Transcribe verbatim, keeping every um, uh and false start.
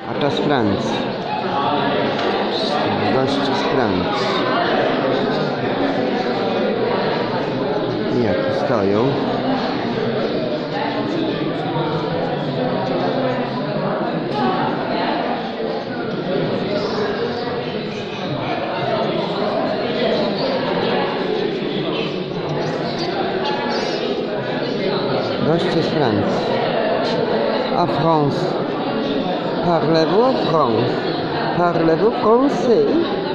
A to z Francji. Goście z Francji. Jak stoją. Goście z Francji. A France. Parlez-vous France? Parlez-vous français?